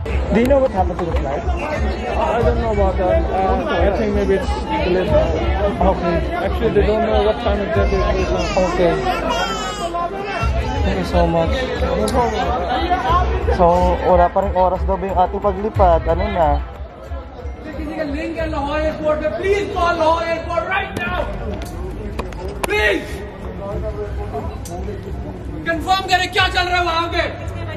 Do you know what happened to the flight? I don't know about that. I think maybe it's delayed. Okay. Actually, they don't know what time exactly it is now. Okay. Thank you so much. So, wala pa rin oras daw ba yung ating paglipad? Ano na? Link at Lahore Airport. Please call Lahore Airport right now. Please. Confirm करें क्या चल रहा है वहाँ पे.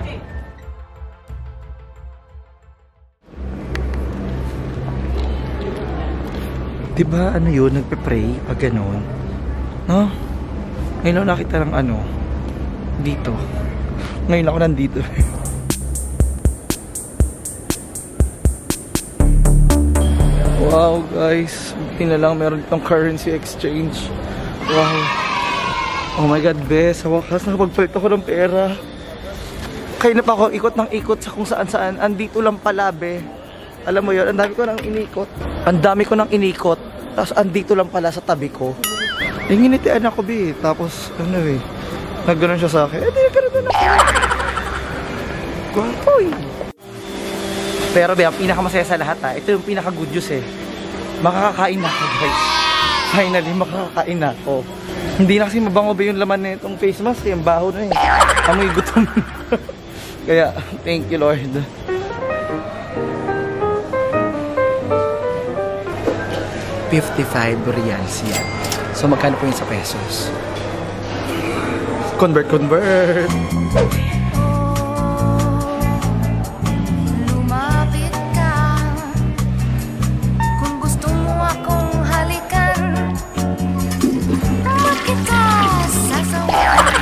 Diba ano yun, nagpe-pray pag gano'n? No? Ngayon ako nakita ng ano, dito. Ngayon ako nandito. Wow guys, buti na lang meron itong currency exchange. Wow. Oh my god, bes, sa wakas nakapagpalit ako ng pera. Kaya na pa ako ikot ng ikot sa kung saan saan. Andito lang pala, be. Alam mo yun, ang dami ko nang inikot. Ang dami ko nang inikot. Tapos andito lang pala sa tabi ko. Nginitian ako, be. Tapos, ano eh, nagganon siya sa akin. Eh, di nagkaroon na ako. Gwapoy. Pero be, ang pinakamasaya sa lahat ha, ito yung pinaka good news eh. Makakakain na ako, guys. Finally, makakakain na ako. Hindi na kasi mabango ba yung laman na itong face mask eh. Ang baho na eh. Amoy gutom. Kaya, thank you Lord. $55 yan. So magkano po yun sa pesos? Convert. Lumapit ka kung gusto mo akong halikan. Bakit ka sasawayan?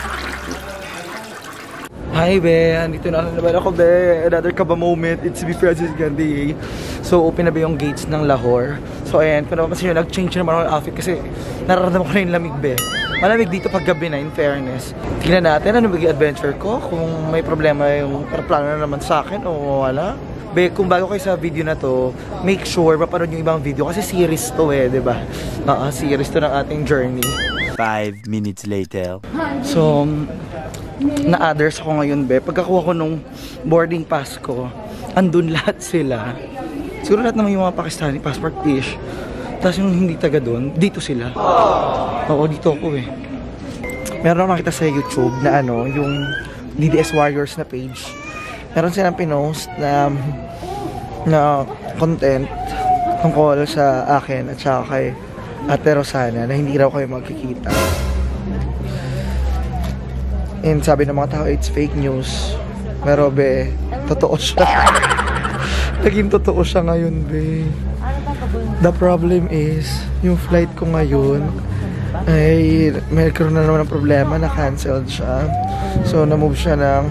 Hi be, andito na naman ako be. Another kaba moment. It's me Francis Gandhi. So open na ba yung gates ng Lahore? So ayan, kung napapansin nyo, nag-change naman ako ng outfit kasi nararamdaman ko na yung lamig be. Malamig dito pag gabi na, in fairness. Tingnan natin ano magiging adventure ko, kung may problema yung plano na naman sa akin o wala. Be, kung bago kayo sa video na to, make sure mapanood yung ibang video kasi series to eh, diba? Series to ng ating journey. 5 minutes later. So, na-others ako ngayon be. Pagkakuha ko nung boarding pass ko, andun lahat sila. Siguro lahat naman yung mga Pakistani passport-ish. Tapos yung hindi taga doon, dito sila. Oo, dito ako eh. Meron ako nakita sa YouTube na ano, yung DDS Warriors na page. Meron silang pinost na content tungkol sa akin at saka kay Ate Rosana na hindi raw kayo magkikita. And sabi ng mga tao, it's fake news. Pero be, totoo siya. Naging totoo siya ngayon, be. The problem is, yung flight ko ngayon ay mayroon na naman ng problema, na-cancelled siya. So, na-move siya ng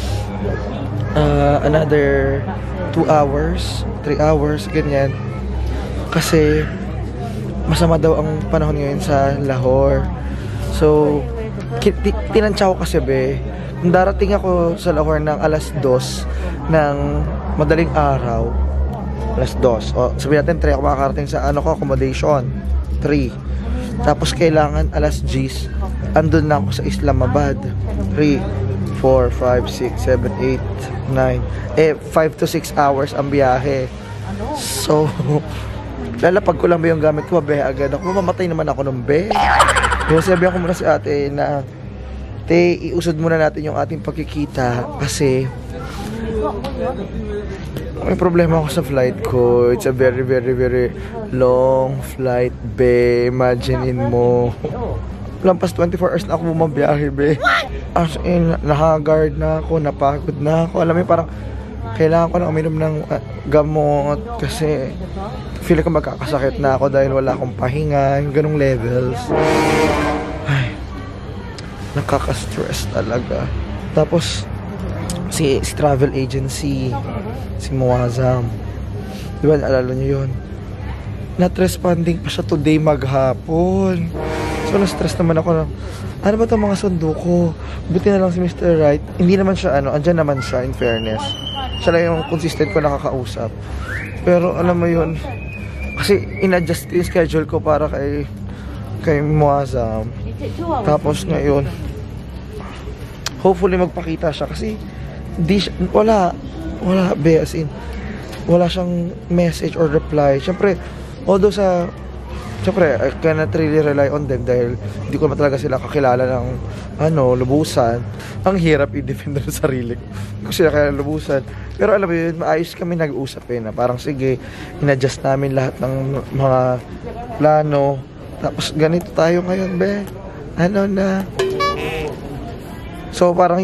another 2 hours, 3 hours, ganyan. Kasi, masama daw ang panahon ngayon sa Lahore. So, tinansya ko kasi, be, kung darating ako sa Lahore ng alas 2 ng madaling araw, alas 2. O, sabihin natin 3 ako makakarating sa accommodation. 3. Tapos kailangan alas 10 andun na ako sa Islamabad. 3, 4, 5, 6, 7, 8, 9. 5 to 6 hours ang biyahe. So, lalapag ko lang ba yung gamit ko, be, agad ako. Mamamatay naman ako ng be. Kaya sabihan ko muna si ate na, te, iusod muna natin yung ating pagkikita kasi may problema ako sa flight ko. It's a very long flight, be. Imaginein mo. Lampas 24 hours na ako bumabiyahe, be. As in, nakagard na ako, napagod na ako. Alam mo, parang kailangan ko na uminom ng gamot kasi feel ko magkakasakit na ako dahil wala akong pahinga, yung ganong levels. Ay, nakaka-stress talaga. Tapos, si travel agency, si Muazzam, di ba naalala nyo yun? Not responding pa siya today maghapon. So na-stress naman ako na, ano ba itong mga sundo ko? Buti na lang si Mr. Right. Hindi naman siya andyan naman siya, in fairness. Siya lang yung consistent ko nakakausap. Pero alam mo yun, kasi in-adjust yung schedule ko para kay Muazzam. Tapos ngayon, hopefully magpakita siya kasi wala Wala, be, as in, wala siyang message or reply. Siyempre, although siyempre, I cannot really rely on them dahil hindi ko naman talaga sila kakilala ng lubusan. Ang hirap i-defend ng sarili ko. Hindi ko sila kakilala lubusan. Pero alam mo yun, maayos kami nag-usap na parang sige, in-adjust namin lahat ng mga plano. Tapos ganito tayo ngayon, be. Ano na? So parang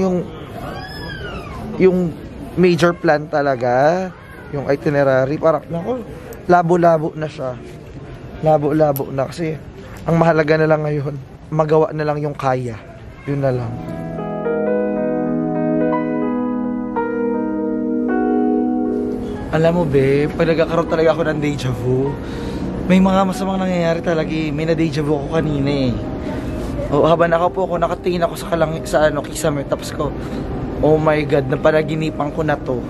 yung major plan talaga, yung itinerary, parang nako, labo-labo na siya. Labo-labo na kasi ang mahalaga na lang ngayon, magawa na lang yung kaya. Yun na lang. Alam mo, be, pag nagkakaroon talaga ako ng deja vu, may mga masamang nangyayari talaga eh. May na-deja vu ako kanina eh. O, habang nakatingin ako sa kisame, tapos ko, oh my God, napanaginipan ko na to.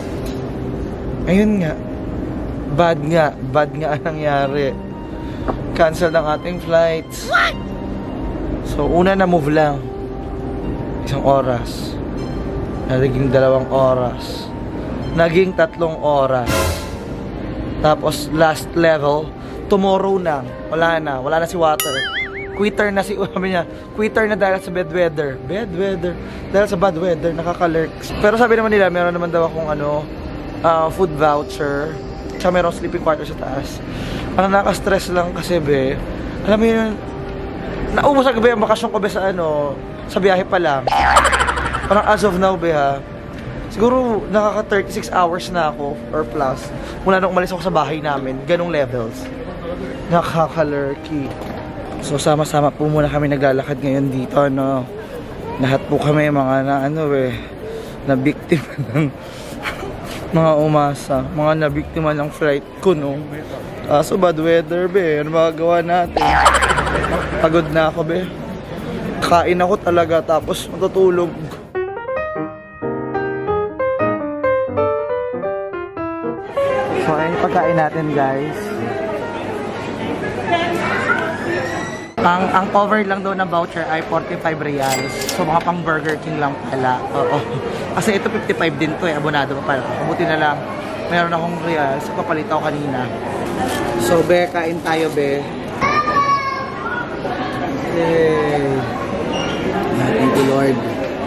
Ayun nga, bad nga ang nangyari. Cancel ng ating flights. What? So, una na move lang. 1 oras. Naging 2 oras. Naging 3 oras. Tapos, last level, tomorrow na. Wala na si Water. Quitter na sabi niya, quitter na dahil sa bad weather. Bad weather. Dahil sa bad weather, nakaka-lurks. Pero sabi naman nila, meron naman daw akong food voucher. Tsaka meron sleeping quarters sa taas. Ang nakaka-stress lang kasi, be, alam mo yun, naubos ang gabi ang bakasyon ko, be, sa biyahe pa lang. Parang as of now, be, ha, siguro nakaka 36 hours na ako or plus mula nung umalis ako sa bahay namin. Ganong levels. Nakaka-lurky. So sama-sama po muna kami naglalakad ngayon dito, no. Lahat po kami mga na biktima ng mga umasa, mga nabiktima ng flight ko, no. So bad weather, be. Ano magagawa natin? Pagod na ako, be. Kain ako talaga tapos matutulog. So ayun pagkain natin, guys. Ang cover lang daw na voucher ay 45 reals. So mga pang Burger King lang pala. Oo. Kasi ito 55 din to eh. Abonado pa pala. Mabuti na lang. Meron akong reals. Papalit ako kanina. So be, kain tayo, be. Yay. Thank you, Lord.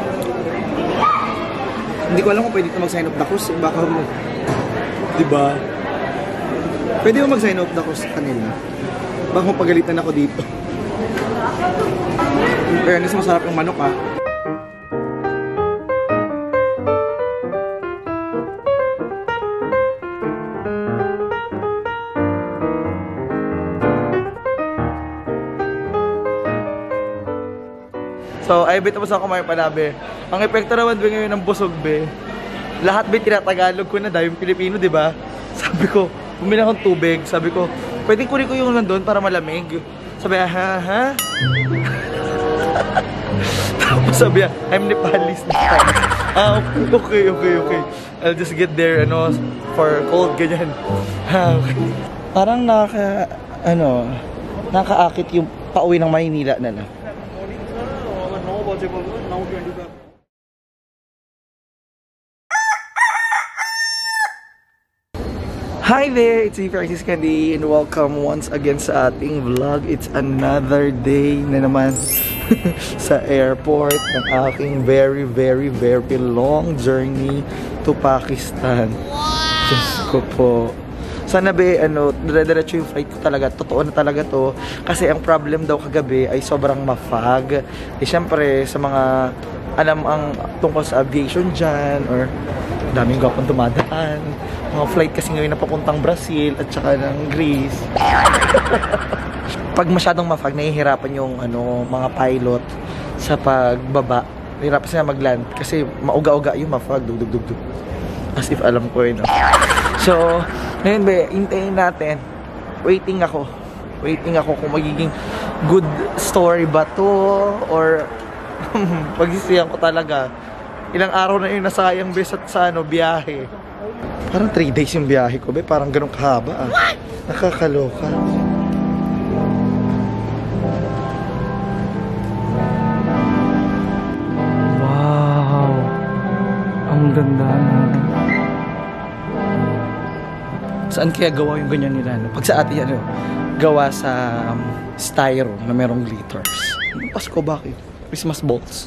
Hindi ko alam kung pwede ito mag-sign up na cruise. Baka mo. Diba? Pwede mo mag-sign up na cruise kanila. Baka mo pagalitan ako dito. Kaya masarap yung manok, ha. So, ay bit tapos ako kumain pala, be. Ang epekto naman be ngayon ng busog, be. Lahat be tinatagalog ko na dahil yung Pilipino, di ba? Sabi ko, bumili akong tubig. Sabi ko, pwede kunin ko yung nandun para malamig. Sabi, ha? Tapos sabi, I'm Nepalese. Okay. I'll just get there, for cold, ganyan. Okay. Parang nakaakit yung pauwi ng Maynila na lang. Hi there! It's me, Francis Candy, and welcome once again sa ating vlog. It's another day na naman sa airport ng aking very long journey to Pakistan. Wow! Diyos ko po. Sana be, dire-diretso yung flight ko talaga. Totoo na talaga to. Kasi ang problem daw kagabi ay sobrang mafag. Siyempre, sa mga alam ang tungkol sa aviation dyan, or daming gapang dumadaan. Mga flight kasi ngayon na papuntang Brazil at saka ng Greece. Pag masyadong mafag, nahihirapan yung mga pilot sa pagbaba. Nahihirapan sila mag-land kasi mauga-uga yung mafag. Dug. As if alam ko yun. So, ngayon be, hintayin natin. Waiting ako kung magiging good story ba to or pagsisiyan ko talaga. Ilang araw na yung nasayang be sa biyahe. Parang 3 days yung biyahe ko, be. Parang ganun kahaba, ah. What? Nakakaloka. Wow. Ang ganda na. Saan kaya gawa yung ganyan nila? No? Pag sa atin, gawa sa styro na merong glitters. Pasko, bakit? Christmas balls.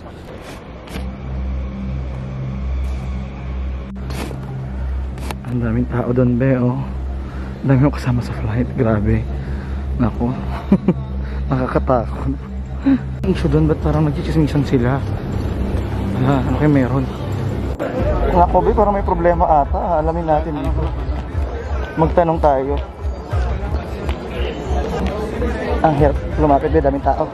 Ang daming tao doon, be, oh. Ang dami yung kasama sa flight, grabe. Nako. Nakakatakot. Ang issue doon, ba't parang nagchichismisan sila? Ano kayo meron? Nako, be, parang may problema ata. Alamin natin dito. Magtanong tayo. Ang hirap lumapit, be, daming tao.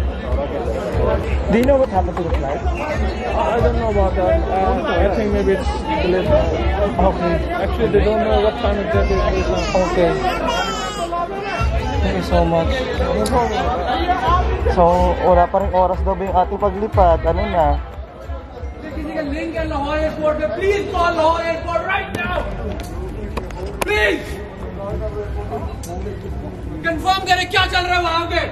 Do you know what happened to the flight? I don't know about that. I think maybe it's delayed. Okay. Actually, they don't know what time exactly it is now. Okay. Thank you so much. So, wala pa rin oras daw ba yung ating paglipad? Ano na? किसी का link है Lahore airport पे please call Lahore airport right now please confirm करें क्या चल रहा है वहां पे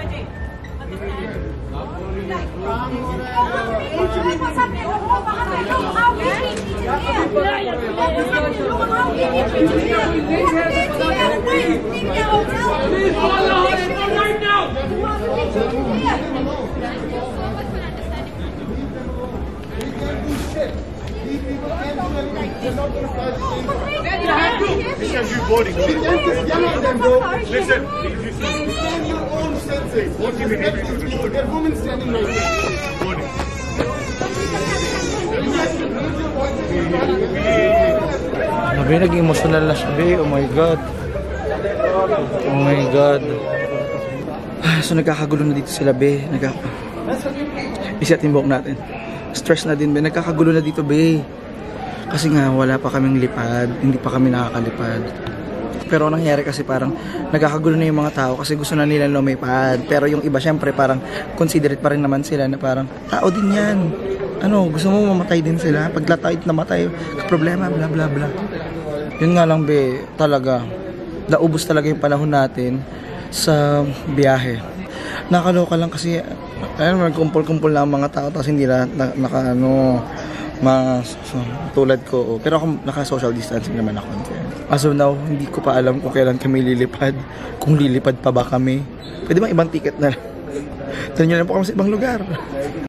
please call Lahore airport right now Because you boarding. Listen, your own senses. What do you mean? There are women standing right there. Boarding. Nabi, naging emotional na siya, be. Oh my God. Oh my God. So, nagkakagulo na dito sila, be. Isiat yung buhok natin. Stress na din, be. Nagkakagulo na dito, be. Kasi nga, wala pa kaming lipad. Hindi pa kami nakakalipad. Pero ang nangyari kasi parang nagkakagulo na yung mga tao kasi gusto na nila lumipad. Pero yung iba, syempre, parang considerate pa rin naman sila na parang, tao din yan. Ano, gusto mo mamatay din sila? Pag latayit namatay, problema, bla bla bla. Yun nga lang, be, talaga. Naubos talaga yung panahon natin sa biyahe. Nakaloka lang kasi, ayun, nagkumpul-kumpul lang ang mga tao tapos hindi na tulad ko. Pero ako naka-social distancing naman ako. As of now, hindi ko pa alam kung kailan kami lilipad. Kung lilipad pa ba kami. Pwede bang ibang ticket na lang? Tara nyo lang po kami sa ibang lugar.